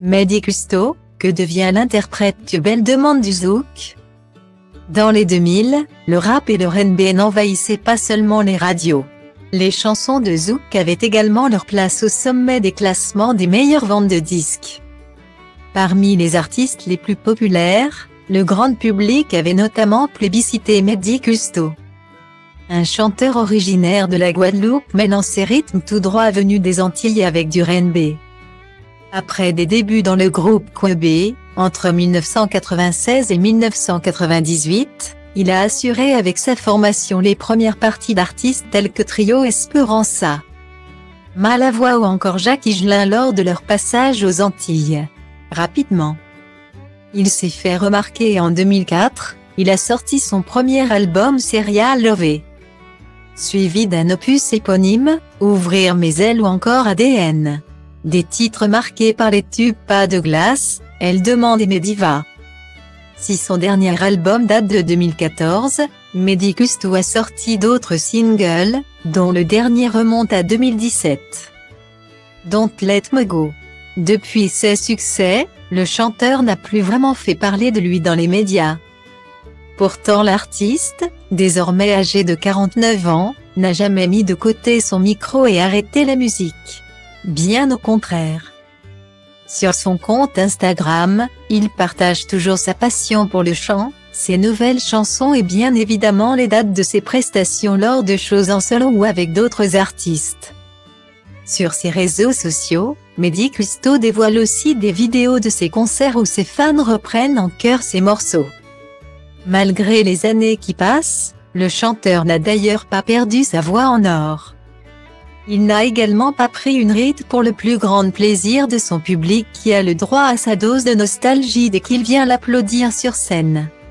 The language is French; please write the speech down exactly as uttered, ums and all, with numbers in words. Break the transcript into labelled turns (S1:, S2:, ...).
S1: Mehdi Custo, que devient l'interprète que Belle demande du zouk? Dans les deux mille, le rap et le R and B n'envahissaient pas seulement les radios. Les chansons de zouk avaient également leur place au sommet des classements des meilleures ventes de disques. Parmi les artistes les plus populaires, le grand public avait notamment plébiscité Mehdi Custo. Un chanteur originaire de la Guadeloupe mêlant ses rythmes tout droit venus des Antilles avec du R and B. Après des débuts dans le groupe Quebe, entre mille neuf cent quatre-vingt-seize et mille neuf cent quatre-vingt-dix-huit, il a assuré avec sa formation les premières parties d'artistes tels que Trio Esperanza, Malavoie ou encore Jacques Higelin lors de leur passage aux Antilles. Rapidement, il s'est fait remarquer et en deux mille quatre, il a sorti son premier album Serial Love, suivi d'un opus éponyme, Ouvrir mes ailes ou encore A D N. Des titres marqués par les tubes Pas de glace, Elle demande et Mediva. Si son dernier album date de deux mille quatorze, Mehdi Custo a sorti d'autres singles, dont le dernier remonte à deux mille dix-sept. Don't Let Me Go. Depuis ses succès, le chanteur n'a plus vraiment fait parler de lui dans les médias. Pourtant l'artiste, désormais âgé de quarante-neuf ans, n'a jamais mis de côté son micro et arrêté la musique. Bien au contraire. Sur son compte Instagram, il partage toujours sa passion pour le chant, ses nouvelles chansons et bien évidemment les dates de ses prestations lors de shows en solo ou avec d'autres artistes. Sur ses réseaux sociaux, Mehdi Custo dévoile aussi des vidéos de ses concerts où ses fans reprennent en chœur ses morceaux. Malgré les années qui passent, le chanteur n'a d'ailleurs pas perdu sa voix en or. Il n'a également pas pris une ride pour le plus grand plaisir de son public qui a le droit à sa dose de nostalgie dès qu'il vient l'applaudir sur scène.